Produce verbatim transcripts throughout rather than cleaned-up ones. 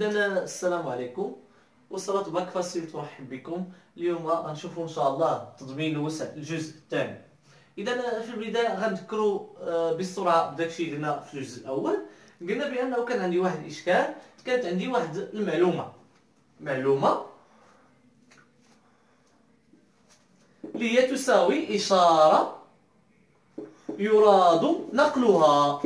إذا السلام عليكم وصلت باك فاسيل ترحب بكم. اليوم غنشوفوا إن شاء الله تضمين وسع الجزء الثاني. إذا في البداية غنذكروا بسرعة بداكشي اللي درنا في الجزء الأول. قلنا بأنه كان عندي واحد الإشكال، كانت عندي واحد المعلومة معلومة اللي هي تساوي إشارة يراد نقلها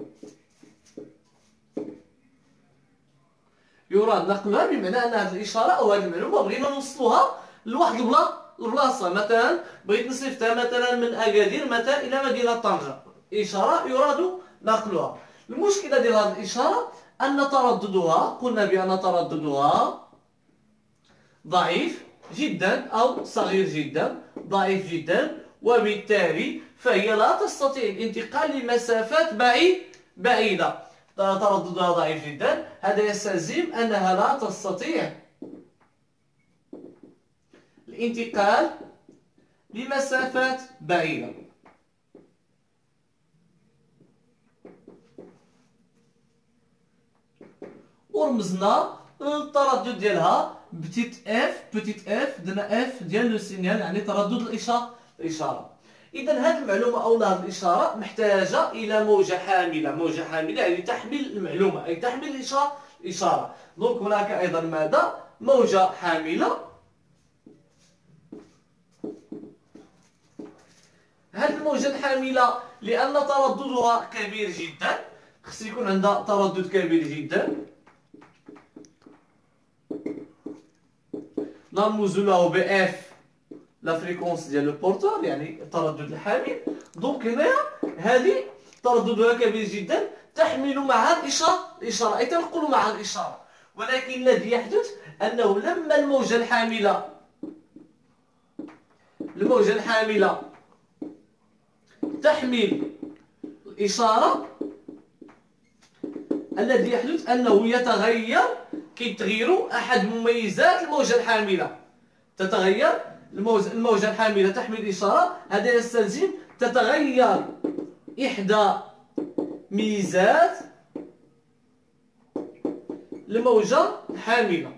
يراد نقلها بمعنى ان هذه الاشاره او هذه المعلومه بغينا نوصلوها لواحد البلاصه. مثلا بغيت نصيفطها مثلا من اكادير مثلا الى مدينه طنجه، اشاره يراد نقلها. المشكله ديال هذه الاشاره ان ترددها، قلنا بان ترددها ضعيف جدا او صغير جدا، ضعيف جدا، وبالتالي فهي لا تستطيع الانتقال لمسافات بعيد بعيده. ترددها ضعيف جدا، هذا يستلزم أنها لا تستطيع الانتقال لمسافات بعيدة. ورمزنا التردد ديالها بتيت اف بتيت اف درنا اف ديال لو سينيال، يعني تردد الإشارة الإشارة. إذا هذه المعلومة أو هذه الإشارة محتاجة إلى موجة حاملة، موجة حاملة يعني تحمل المعلومة، أي تحمل الإشارة الإشارة. دونك هناك أيضا ماذا؟ موجة حاملة. هذه الموجة الحاملة لأن ترددها كبير جدا، خص يكون عندها تردد كبير جدا، نرمز له ب اف لا فريكونس ديال لو بورتور، يعني التردد الحامل. دونك هنايا هذه ترددها كبير جدا تحمل معها الاشاره الاشاره اي تنقل معها الاشاره. ولكن الذي يحدث انه لما الموجه الحامله الموجه الحامله تحمل الاشاره، الذي يحدث انه يتغير كيتغير احد مميزات الموجه الحامله. تتغير الموجة الحاملة تحمل الإشارة، هذا يستلزم تتغير إحدى ميزات الموجة الحاملة.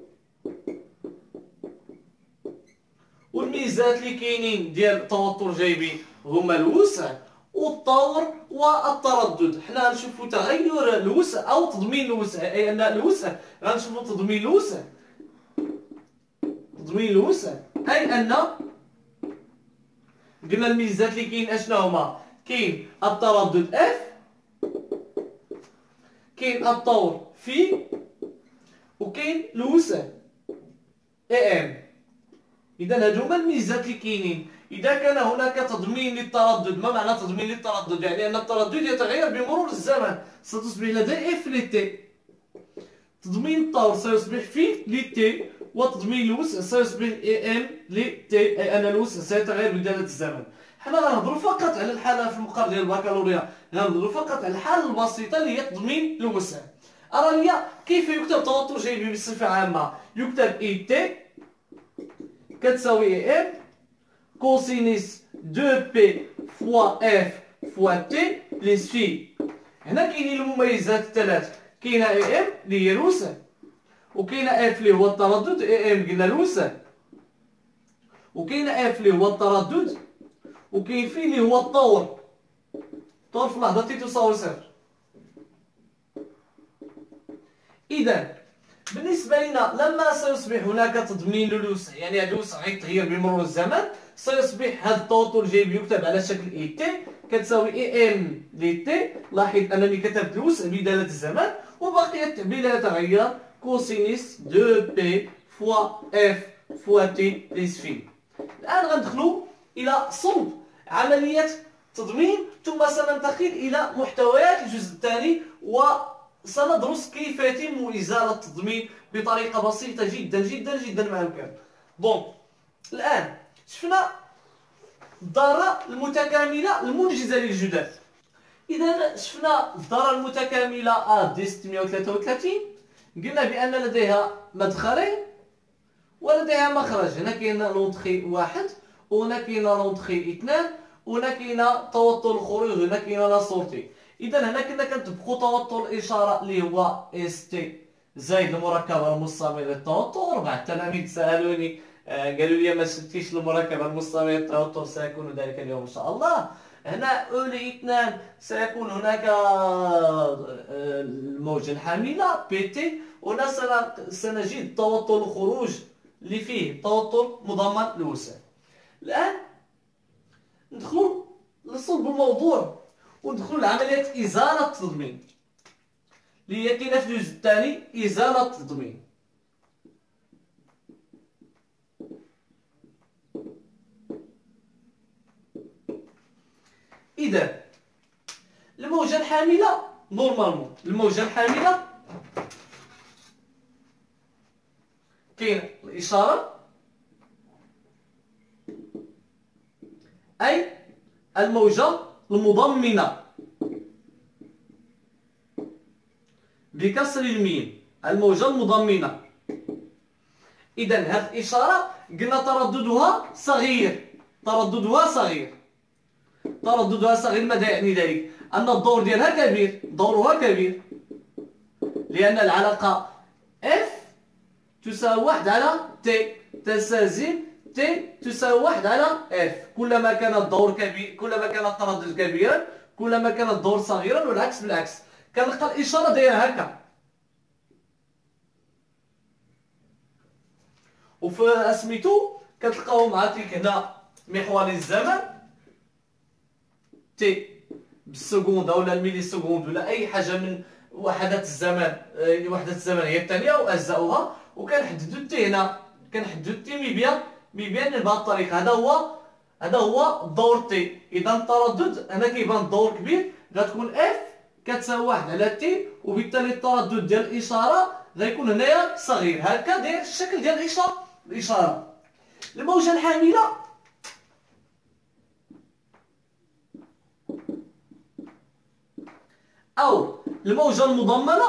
والميزات اللي كاينين ديال التوتر جايبين هما الوسع والطور والتردد. حنا غنشوفوا تغير الوسع أو تضمين الوسع، أي أن الوسع غنشوفوا تضمين الوسع تضمين الوسع أي أن قلنا الميزات اللي كاين اشنا هما؟ كاين التردد اف، كاين الطور في، وكاين الوسع اي ام. إذا هادو هما الميزات اللي كاينين. إذا كان هناك تضمين للتردد، ما معنى تضمين للتردد؟ يعني أن التردد يتغير بمرور الزمن، ستصبح لدي اف لتي. تضمين الطور سيصبح في لتي، وتضمين الوسع سيصبح اي ام لتي، اي ان الوسع سيتغير بدالة الزمن. حنا غنهضروا فقط على الحالة في المقرر ديال البكالوريا، غنهضروا فقط على الحالة البسيطة اللي هي تضمين الوسع. أرى لي كيف يكتب توتر جايبي بصفة عامة. يكتب اي تي كتساوي اي ام كوسينيس دو بي فوا اف فوا تي بليس في. هنا كاينين المميزات الثلاث، كاينه اي ام اللي هي الوسع، وكاينه اف اللي هو التردد، اي ام قلنا الوسع، وكاينه اف اللي هو التردد، وكاين في اللي هو الطور. الطور في لحظة تي تساوي صفر. إذا بالنسبة لنا لما سيصبح هناك تضمين للوسع، يعني هذا الوسع غيتغير بمرور الزمن، سيصبح هذا التوتر جايب يكتب على شكل اي تي كتساوي اي ام لي تي. لاحظ أنني كتبت الوسع بدالة الزمن، وبقي التعبير يتغير كوسينيس دو بي فوا اف فوا تي بليس في. الآن غندخلوا إلى صلب عملية تضمين، ثم سننتقل إلى محتويات الجزء الثاني، وسندرس كيف يتم إزالة التضمين بطريقة بسيطة جدا جدا جدا مع الكامل. دونك الآن شفنا الذرة المتكاملة المنجزة للجدات. إذا شفنا الذرة المتكاملة أ دي ستمائة وثلاثة وثلاثين، قلنا بأن لديها مدخلين ولديها مخرج. هنا كاين لونتخي واحد، وهنا كاين لونتخي اثنان، وهنا كاين توتر الخروج، وهنا كاين لا سورتي. اذا هنا كنا كنطبقوا توتر الاشاره اللي هو اس تي زائد المركبة المصممة للتوتر. بعض التلاميذ سألوني آه، قالوا لي ما شفتيش المركبة المصممة للتوتر، سيكون ذلك اليوم إن شاء الله. هنا أولي اثنان سيكون هناك آه، الموجة الحاملة بي تي، هنا سن- سنجد توتر الخروج اللي فيه توتر مضمن لوسع. الآن ندخل لصلب الموضوع وندخل لعملية إزالة التضمين اللي هي كاينة في الجزء الثاني، إزالة التضمين. إذا الموجة الحاملة نورمالمون، الموجة الحاملة كاين الإشارة أي الموجة المضمنة بكسر الميم، الموجة المضمنة. إذا هذه الإشارة قلنا ترددها صغير، ترددها صغير، ترددها صغير. ماذا يعني ذلك؟ أن الدور ديالها كبير، دورها كبير، لأن العلاقة F تساوي واحد على T، تستلزم T تساوي واحد على F. كلما كان الدور كبير، كلما كان التردد كبيرا، كلما كان الدور صغيرا، والعكس بالعكس. كنلقى الإشارة دايرة هكا، وفي سميتو كتلقاو معطيك هنا محور الزمن تي بالسكوند ولا الميلي سكوند ولا اي حاجه من وحدات الزمن. وحده الزمن هي الثانيه واجزاؤها، وكنحددو تي هنا، كنحددو تي مي بيان مي بيان بهذه الطريقه. هذا هو هذا هو دور تي. اذا التردد هنا كيبان الدور كبير، غتكون اف كتساوي واحد على تي، وبالتالي التردد ديال الاشاره غيكون هنايا صغير. هكا داير الشكل ديال الاشاره. الاشاره الموجه الحامله أو الموجة المضمنة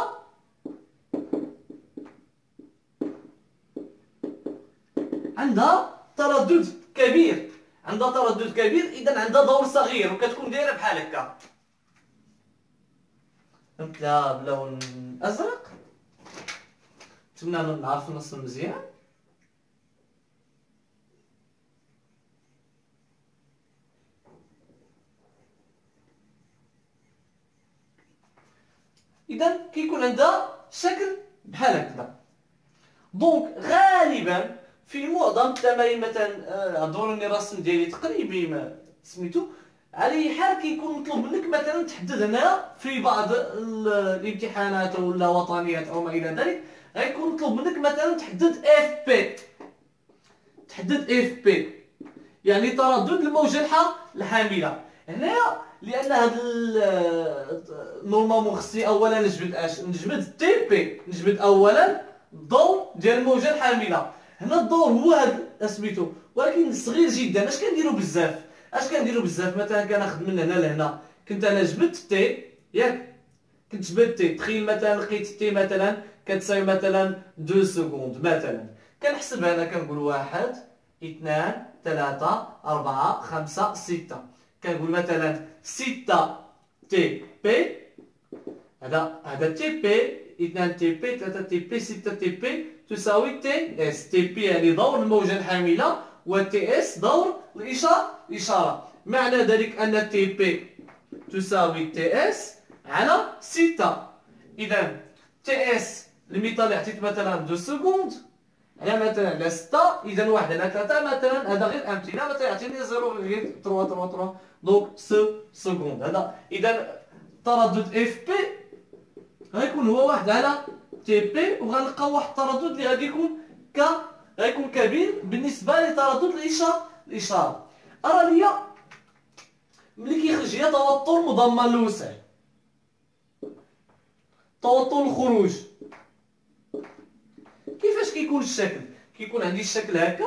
عندها تردد كبير، عندها تردد كبير، إذا عندها دور صغير وكتكون دايرة بحال هكا. فهمتها بلون أزرق؟ نتمنى نعرف نوصل مزيان. إذا كيكون عندها شكل بحال هكذا. دونك غالبا في معظم التمارين مثلا عذروني الرسم ديالي تقريبي ما سميتو، على اي حال كيكون مطلوب منك مثلا تحدد هنا في بعض الامتحانات ولا وطنيات او ما الى ذلك، غيكون مطلوب منك مثلا تحدد اف بي، تحدد اف بي يعني تردد الموجة الحاملة. هنايا لان هاد نورمالمون خصني اولا نجبد اش، نجبد تي بي، نجبد اولا الدور ديال الموجة الحاملة. هنا الدور هو هاد سميتو، ولكن صغير جدا. اش كنديرو بزاف؟ اش كنديرو بزاف مثلا كناخذ من هنا لهنا، كنت انا جبدت تي ياك، كنت جبدت تي، تخيل مثلا لقيت تي مثلا كتساوي مثلا دو سكوند مثلا، كنحسب انا كنقول واحد اثنان ثلاثة أربعة خمسة ستة، كنقول مثلا ستة تي بي، هذا هذا تي بي، اثنان تي بي، ثلاثة تي بي، ستة تي بي تساوي تي اس. تي بي يعني دور الموجة الحاملة، وتي اس دور الإشارة الإشارة. معنى ذلك أن تي بي تساوي تي اس على ستة. إذا تي اس المثال عطيت مثلا دو سكوند على مثلا على ستة، إذا واحد على ثلاثة مثلا، هذا غير أمثلة، مثلا يعطيني صفر فاصلة ثلاثة ثلاثة ثلاثة دونك س سكوند. هذا إذا تردد اف بي غيكون هو واحد على تي بي، وغنلقاو واحد التردد اللي غادي يكون ك غيكون كبير بالنسبة لتردد الإشارة الإشارة. أرى ليا ملي كيخرج ليا توتر مضمن لوسع، توتر الخروج، كيفاش كيكون الشكل؟ كيكون عندي الشكل هكا،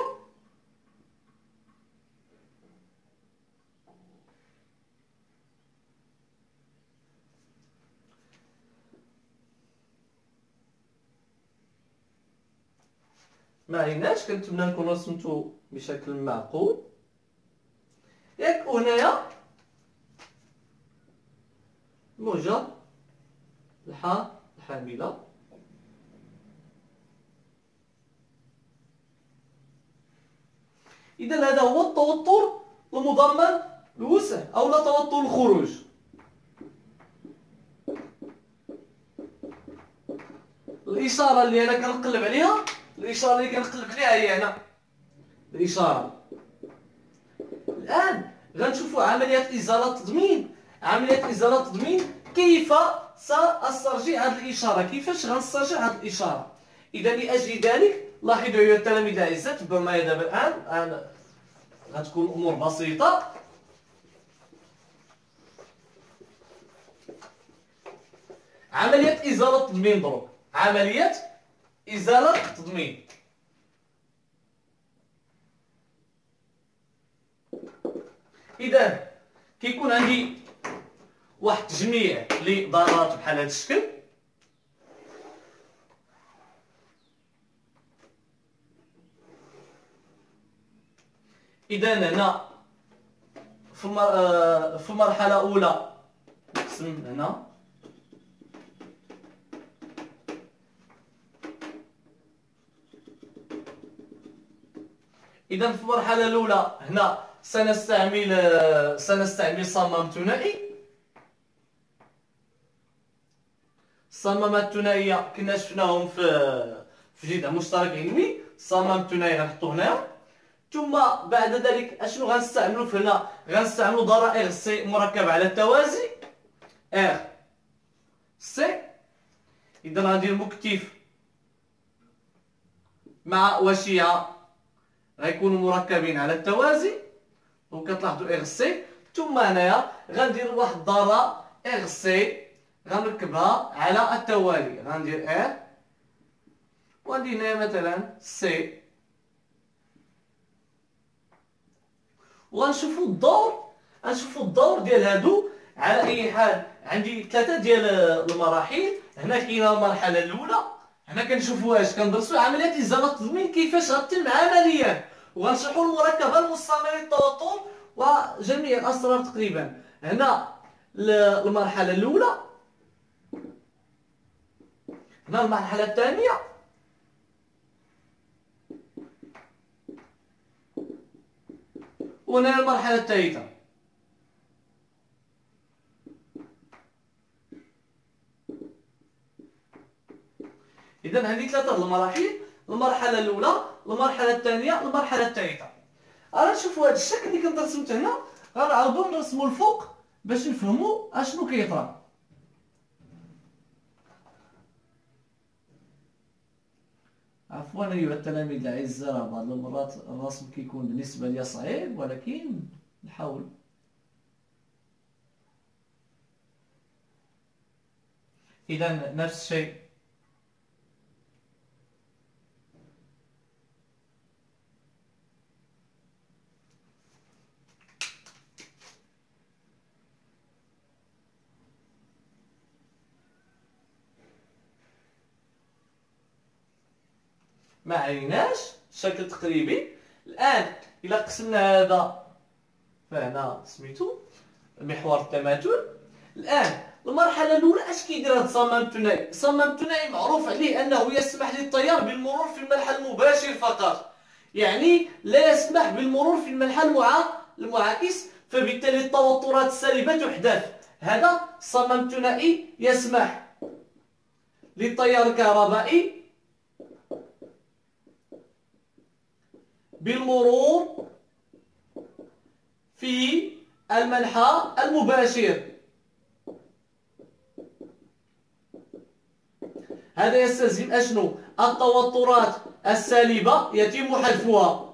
ما عليناش، كنتمنى نكون رسمتو بشكل معقول ياك. وهنايا موجة الحا الحاملة إذا هذا هو التوتر المضمن الوسع أو لا توتر الخروج. الإشارة اللي أنا كنقلب عليها، الإشارة اللي كنقلب عليها هي هنا الإشارة. الآن غنشوفوا عملية إزالة التضمين. عملية إزالة التضمين كيف سأسترجع هذه الإشارة، كيفاش غنسترجع هذه الإشارة. إذا لأجل ذلك لاحظوا أيها التلاميذ الأعزاء، تبعوا معايا دابا الآن. الآن غتكون الأمور بسيطة. عملية إزالة التضمين ضرب، عملية إزالة التضمين. إذا كيكون عندي واحد التجميع لضربات بحال هذا الشكل. إذا هنا في في المرحلة الأولى نقسم هنا إذا في المرحلة الأولى هنا سنستعمل سنستعمل صمام ثنائي. الصمامات الثنائية كنا شفناهم في في جدع مشترك علمي. الصمام الثنائي غنحطو هنا. ثم بعد ذلك اشنو غنستعملو في هنا؟ غنستعملو ضرائر سي مركبة على التوازي ار سي. إذا غندير مكتف مع وشيعة غيكونوا مركبين على التوازي، وكتلاحظوا ار سي. ثم هنايا غندير واحد الضرة ار سي غنركبها على التوالي. غندير ار وغندير هنايا مثلا سي، وغنشوفوا الدور غنشوفوا الدور ديال هادو. على اي حال عندي ثلاثه ديال المراحل. هنا كاينه المرحله الاولى، هنا كنشوفوا اش كندرسوا عمليه ازاله التضمين كيفاش غتتم عمليا، وغنشرحوا المركبه المصممه للتوتر وجميع الاسرار تقريبا. هنا المرحله الاولى، هنا المرحله الثانيه، وهنا المرحله الثالثه. إذا هذه ثلاثة المراحل: المرحلة الأولى، المرحلة الثانية، المرحلة الثالثة. أنا نشوفوا هذا الشكل اللي كنت رسمته هنا، غنعاودو نرسمو الفوق باش نفهمو أشنو كيطرا. عفوا أيها التلاميذ الأعزاء، بعض المرات الرسم كيكون بالنسبة لي صعيب، ولكن نحاول. إذا نفس الشيء. ما عليناش شكل تقريبي. الآن إلا قسمنا هذا فهنا سميتو محور التماثل. الآن المرحلة الأولى اش كيدير هذا الصمام الثنائي؟ الصمام الثنائي معروف عليه أنه يسمح للتيار بالمرور في الملحى المباشر فقط، يعني لا يسمح بالمرور في الملحى المعاكس، فبالتالي التوترات السالبة تحدث. هذا الصمام الثنائي يسمح للتيار الكهربائي بالمرور في الملحى المباشر. هذا يستلزم أشنو؟ التوترات السالبة يتم حذفها.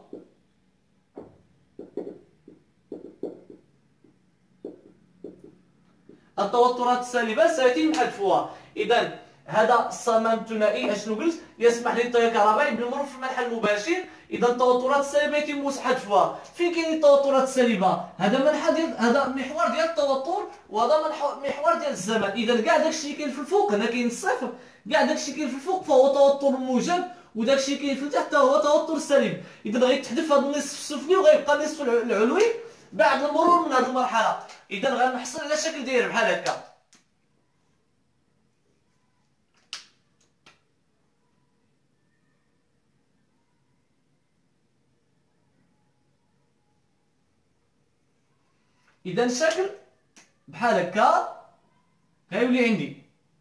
التوترات السالبة سيتم حذفها. إذا هذا الصمام الثنائي اشنو قلت؟ يسمح للتيار الكهربائي بالمرور في الملحى المباشر. اذا التوترات السالبه يتم حذفها. فين كاين التوترات السالبه؟ هذا منحى ديال هذا محور ديال التوتر، وهذا محور ديال الزمن. اذا كاع داكشي اللي كاين في الفوق هنا كاين الصفر، كاع داكشي اللي كاين في الفوق فهو توتر موجب، وداكشي اللي كاين في التحت هو توتر سالب. اذا غيتحذف هذا النصف السفلي وغيبقى النصف العلوي بعد المرور من هذه المرحله. اذا غنحصل على شكل داير بحال هكا. اذا الشكل بحال هكا غيولي عندي.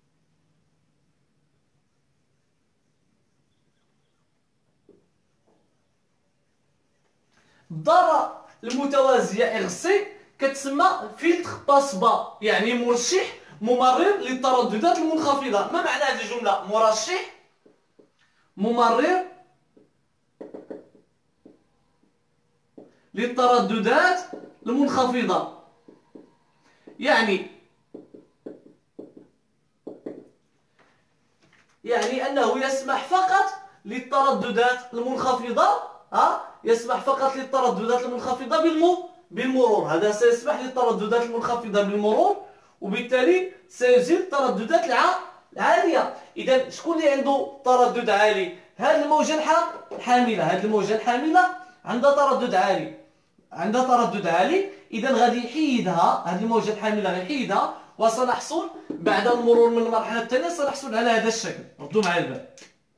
الضاره المتوازيه ار سي كتسمى فلتر باس با، يعني مرشح ممرر للترددات المنخفضه. ما معنى هذه الجمله؟ مرشح ممرر للترددات المنخفضه، يعني يعني انه يسمح فقط للترددات المنخفضه، ها يسمح فقط للترددات المنخفضه بالمو بالمرور. هذا سيسمح للترددات المنخفضه بالمرور، وبالتالي سيزيل الترددات العاليه. اذا شكون اللي عنده تردد عالي؟ هذه الموجه الحامله. هذه الموجه الحامله عندها تردد عالي، عندها تردد عالي. اذا غادي يحيدها، هذه الموجه الحامله غيحيدها، وسنحصل بعد المرور من المرحله الثانيه سنحصل على هذا الشكل. ردوا معي البال.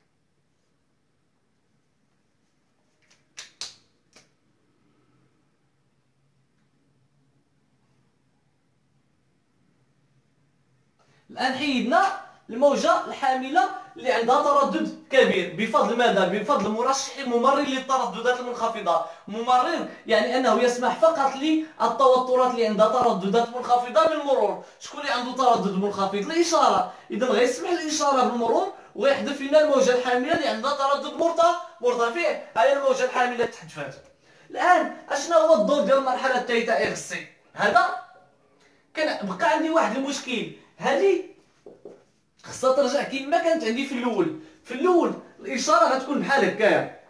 الآن حيدنا الموجة الحاملة اللي عندها تردد كبير بفضل ماذا؟ بفضل مرشح ممرر للترددات المنخفضة. ممرر يعني أنه يسمح فقط للتوترات اللي عندها ترددات منخفضة بالمرور. شكون اللي عنده تردد منخفض؟ الإشارة. إذا غيسمح الإشارة بالمرور ويحذف لنا الموجة الحاملة اللي عندها تردد مرتفع. هاي الموجة الحاملة اللي تحذفات. الآن أشنا هو الدور ديال المرحلة الثالثة ار سي؟ هذا كان بقى عندي واحد المشكل. هذه خصها ترجع كما كانت عندي في الاول. في الاول الاشاره غتكون بحال هكايا.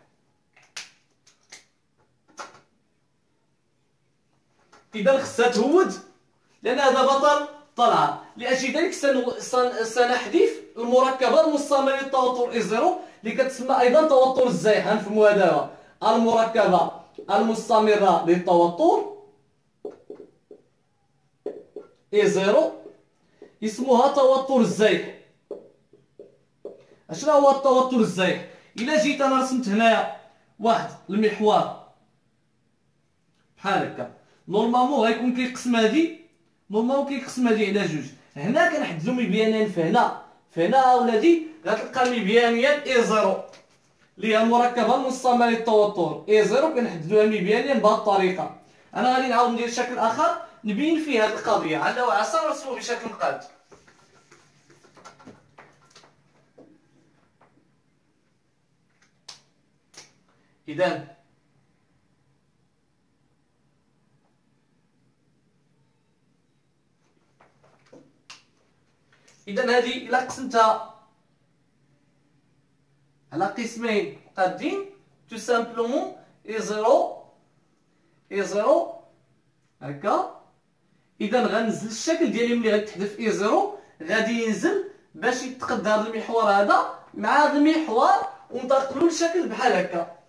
اذا خصها تهود، لان هذا بطل طلعه. لاجل ذلك سنحذف المركبه المصممه للتوتر اي زيرو اللي كتسمى ايضا توتر الزايح. غنفهموا هذا. المركبه المستمره للتوتر اي زيرو اسمها توتر الزايح. اشنو هو التوتر الزايح؟ الا جيت انا رسمت هنايا واحد المحور بحال هكا، نورمالمون غيكون كيقسم هادي، نورمالمون كيقسم هادي على جوج. هنا كنحددو مبيانين في هنا في هنا ولادي غتلقى مبيانيا اي زيرو اللي هي المركبه المصممه للتوتر اي زيرو، كنحددوها مبيانيا بهذه الطريقه. انا غادي نعاود ندير شكل اخر نبين فيه هذه القضيه، على وعسى نرسمو بشكل مقاد. اذا اذا هذه الا قسمتها على قسمين قادين تو سامبلومون اي زيرو اي زيرو هكا. اذا غنزل الشكل ديالي ملي غتحذف اي زيرو غادي ينزل باش يتقد هذا المحور هذا مع هذا المحور وننتقلوا لشكل بحال هكا.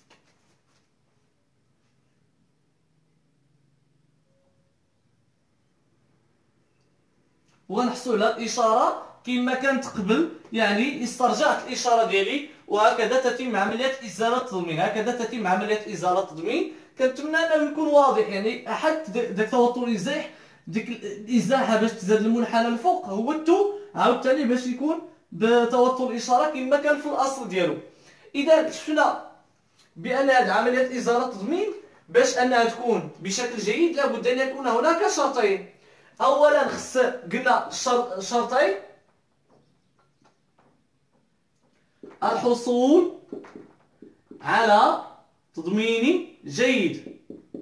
وغنحصلوا على الاشاره كما كانت قبل، يعني استرجعت الاشاره ديالي. وهكذا تتم عمليه ازاله التضمين. هكذا تتم عمليه ازاله التضمين. كنتمنى انه يكون واضح، يعني احد داك توتر الازاح ديك الازاحه باش تزاد المنحنى الفوق هو التو عاوتاني باش يكون بتوتر الاشاره كما كان في الاصل ديالو. اذا شفنا بان هذه عمليه ازاله التضمين باش انها تكون بشكل جيد لابد ان يكون هناك شرطين. اولا خص قلنا الشرط شرطين: الحصول على تضمين جيد.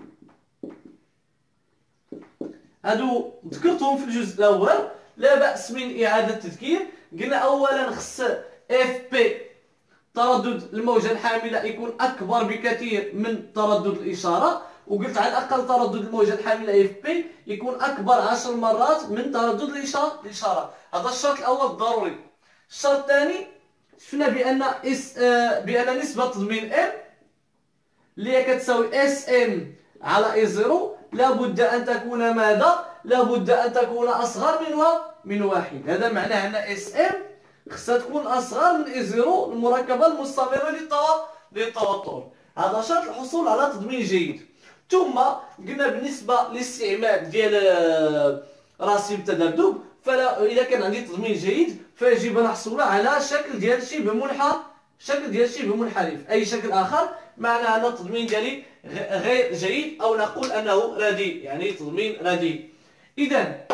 هادو ذكرتهم في الجزء الاول، لا باس من اعاده التذكير. قلنا اولا خص اف بي تردد الموجه الحامله يكون اكبر بكثير من تردد الاشاره، وقلت على الاقل تردد الموجه الحامله اف بي يكون اكبر عشر مرات من تردد الاشاره. هذا الشرط الاول ضروري. الشرط الثاني شفنا بان اس آه بان نسبه تضمين ام اللي هي كتساوي اس ام على اي زيرو لابد ان تكون ماذا؟ لابد ان تكون اصغر من من واحد. هذا معناه ان اس ام خصها تكون اصغر من اي زيرو المركبه المستمره للتوتر. هذا شرط الحصول على تضمين جيد. ثم قلنا بالنسبه للاستعمال ديال راسم التذبذب، فلا اذا كان عندي تضمين جيد فيجب ان احصل على شكل ديال شبه منحى، شكل ديال شبه منحرف، اي شكل اخر معنى ان التضمين ديالي غير جيد او نقول انه رديء، يعني تضمين رديء. اذا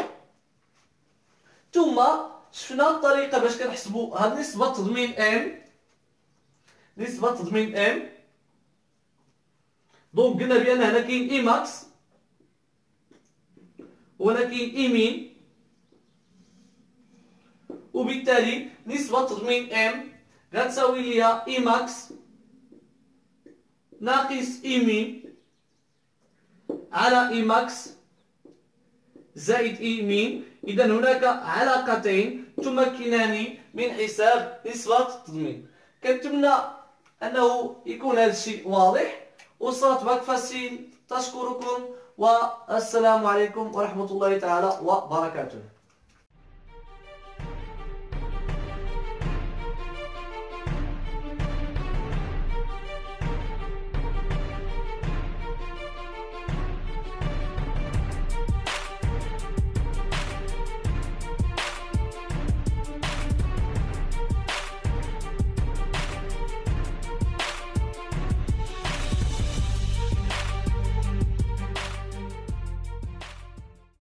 ثم شفنا الطريقه باش كنحسبوا هاد نسبه تضمين ام، نسبه تضمين ام. دونك قلنا بان هنا كاين اي ماكس وهنا كاين اي مين، وبالتالي نسبة تضمين ام غتساوي ليا اي ماكس ناقص اي مين على اي ماكس زائد اي مين. اذا هناك علاقتين تمكنان من حساب نسبة التضمين. كنتمنى انه يكون هذا الشيء واضح. وصلت باك فاسيل، تشكركم والسلام عليكم ورحمة الله تعالى وبركاته.